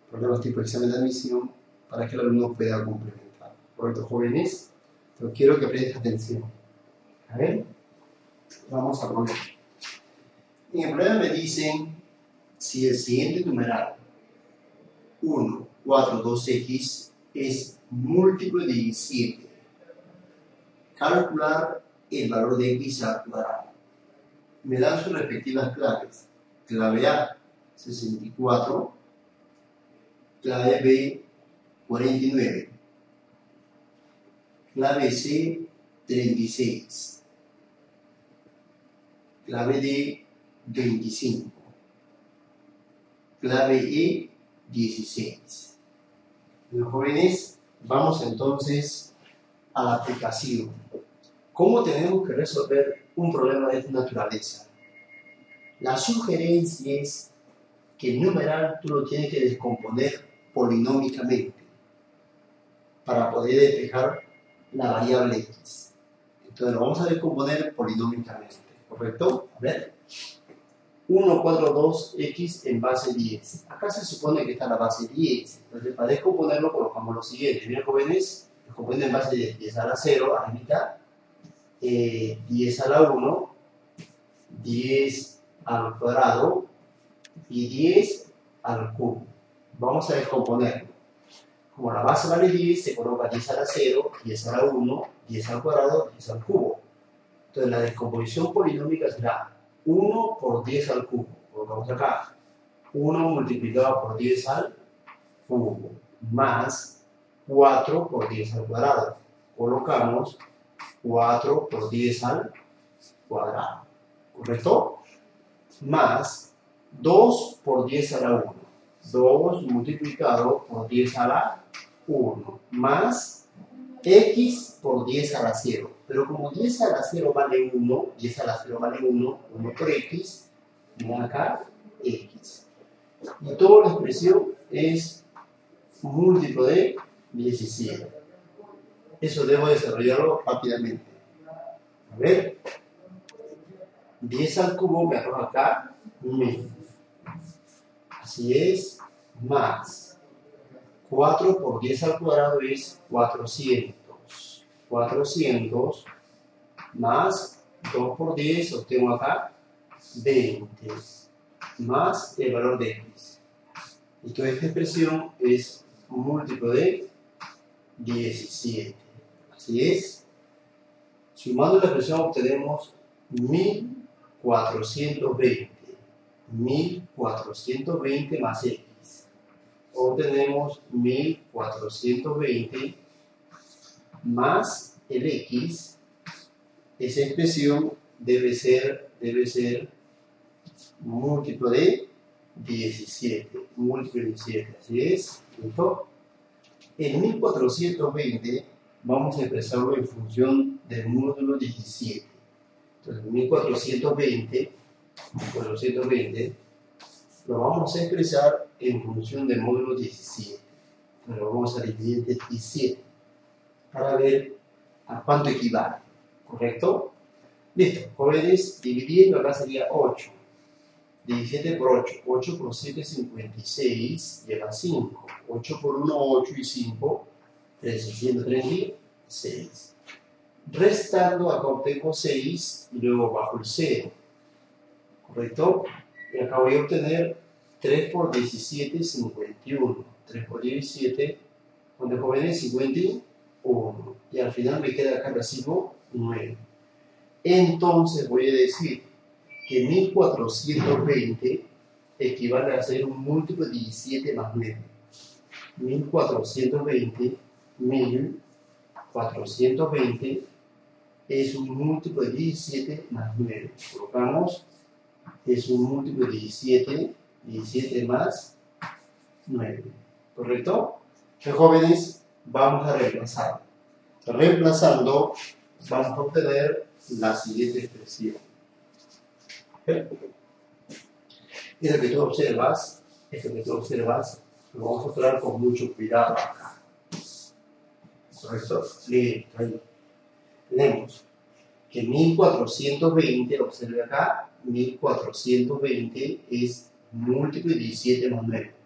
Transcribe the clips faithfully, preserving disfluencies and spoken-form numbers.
problemas tipo examen de admisión, para que el alumno pueda complementar. Correcto, jóvenes, pero quiero que prestes atención. A ver, vamos a poner. En el problema me dicen si el siguiente numeral uno, cuatro, dos x es múltiplo de diecisiete. Calcular el valor de x al cuadrado. Me dan sus respectivas claves. Clave A, sesenta y cuatro. Clave B, cuarenta y nueve. Clave C, treinta y seis. Clave D, veinticinco. Clave E, dieciséis. Los jóvenes, vamos entonces a la aplicación. ¿Cómo tenemos que resolver un problema de esta naturaleza? La sugerencia es que el numeral tú lo tienes que descomponer polinómicamente para poder despejar la variable x. Entonces lo vamos a descomponer polinómicamente, ¿correcto? A ver. uno, cuatro, dos x en base diez. Acá se supone que está la base diez. Entonces para descomponerlo colocamos lo siguiente. Miren, jóvenes, descomponen en base de diez a la cero, a la mitad. Eh, diez a la uno, diez al cuadrado y diez al cubo. Vamos a descomponerlo. Como la base vale diez, se coloca diez a la cero, diez a la uno, diez al cuadrado, diez al cubo. Entonces la descomposición polinómica será uno por diez al cubo. Colocamos acá uno multiplicado por diez al cubo más cuatro por diez al cuadrado. Colocamos cuatro por diez al cuadrado, ¿correcto? Más dos por diez a la uno, dos multiplicado por diez a la uno, más x por diez a la cero. Pero como diez a la cero vale uno, diez a la cero vale uno, uno por x, miren acá, x. Y toda la expresión es múltiplo de diecisiete. Eso debo desarrollarlo rápidamente. A ver. diez al cubo me arroja acá mil. Así es. Más. cuatro por diez al cuadrado es cuatrocientos. cuatrocientos más dos por diez, obtengo acá veinte. Más el valor de x. Y toda esta expresión es múltiplo de diecisiete. Así es. Sumando la expresión obtenemos mil cuatrocientos veinte. mil cuatrocientos veinte más x. Obtenemos mil cuatrocientos veinte más el x. Esa expresión debe ser, debe ser múltiplo de diecisiete. Múltiplo de diecisiete. Así es. ¿Listo? El mil cuatrocientos veinte vamos a expresarlo en función del módulo diecisiete. Entonces, mil cuatrocientos veinte, mil cuatrocientos veinte lo vamos a expresar en función del módulo diecisiete. Entonces, lo vamos a dividir entre diecisiete para ver a cuánto equivale. ¿Correcto? Listo. Jóvenes, dividiendo acá sería ocho. diecisiete por ocho. ocho por siete, cincuenta y seis. Lleva cinco. ocho por uno, ocho y cinco. trescientos treinta y seis. Restando, acá obtengo seis y luego bajo el cero. ¿Correcto? Y acá voy a obtener tres por diecisiete, cincuenta y uno. tres por diecisiete, ¿cuántos jóvenes? cincuenta y uno. Y al final me queda acá recibo nueve. Entonces voy a decir que mil cuatrocientos veinte equivale a ser un múltiplo de diecisiete más nueve. mil cuatrocientos veinte, mil cuatrocientos veinte es un múltiplo de diecisiete más nueve. Colocamos, es un múltiplo de diecisiete, diecisiete más nueve. ¿Correcto? Entonces, jóvenes, vamos a reemplazar. Reemplazando, vamos a obtener la siguiente expresión. ¿Okay? Y lo que tú observas, esto que tú observas, lo vamos a observar con mucho cuidado acá. ¿Correcto? Listo, ahí. Tenemos que mil cuatrocientos veinte, observe acá, mil cuatrocientos veinte es múltiplo de diecisiete más nueve.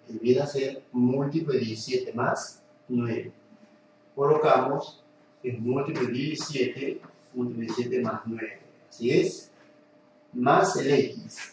que viene a ser múltiplo de diecisiete más nueve. Colocamos el múltiplo de diecisiete, múltiplo de diecisiete más nueve. Así es. Más el x.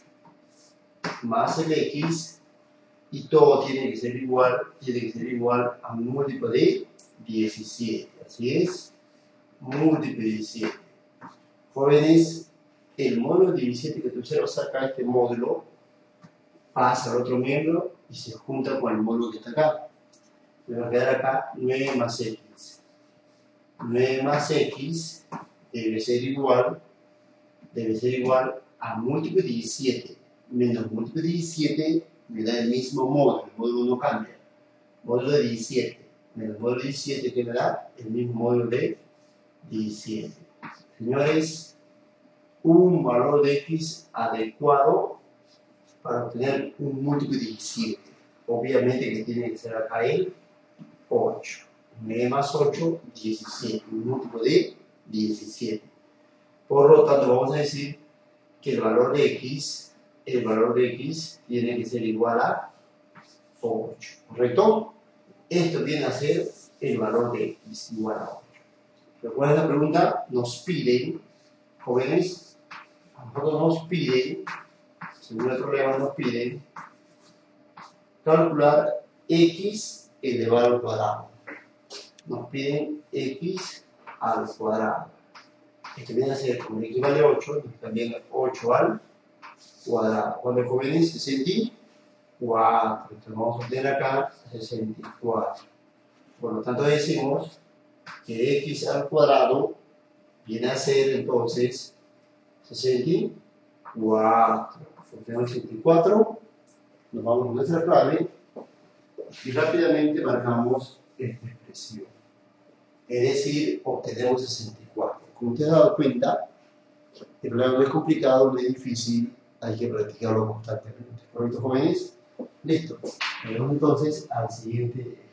Más el x. Y todo tiene que ser igual, tiene que ser igual a un múltiplo de diecisiete. Así es. Múltiplo de diecisiete. Jóvenes, el módulo de diecisiete que tú observas acá, este módulo, pasa al otro miembro y se junta con el módulo que está acá. Me va a quedar acá nueve más x. nueve más x debe ser igual, debe ser igual a múltiplo de diecisiete. Menos múltiplo de diecisiete me da el mismo módulo, el módulo no cambia. Módulo de diecisiete. Menos módulo de diecisiete que me da el mismo módulo de diecisiete. Señores, un valor de x adecuado para obtener un múltiplo de diecisiete. Obviamente que tiene que ser acá el ocho. nueve más ocho, diecisiete. Un múltiplo de diecisiete. Por lo tanto, vamos a decir que el valor de x, el valor de x tiene que ser igual a ocho. ¿Correcto? Esto viene a ser el valor de x igual a ocho. Recuerden la pregunta, nos piden, jóvenes, a nosotros nos piden, según el problema nos piden, calcular x elevado al cuadrado. Nos piden x al cuadrado. Esto viene a ser como x vale ocho, también ocho al cuadrado. ¿Cuánto, jóvenes? sesenta y cuatro. Entonces vamos a obtener acá sesenta y cuatro. Por lo tanto decimos que x al cuadrado viene a ser entonces sesenta y cuatro. Obtenemos sesenta y cuatro, nos vamos a nuestra clave y rápidamente marcamos esta expresión. Es decir, obtenemos sesenta y cuatro. Como ustedes se han dado cuenta, el problema no es complicado, no es difícil, hay que practicarlo constantemente. ¿Correcto, jóvenes? Listo. Vamos entonces al siguiente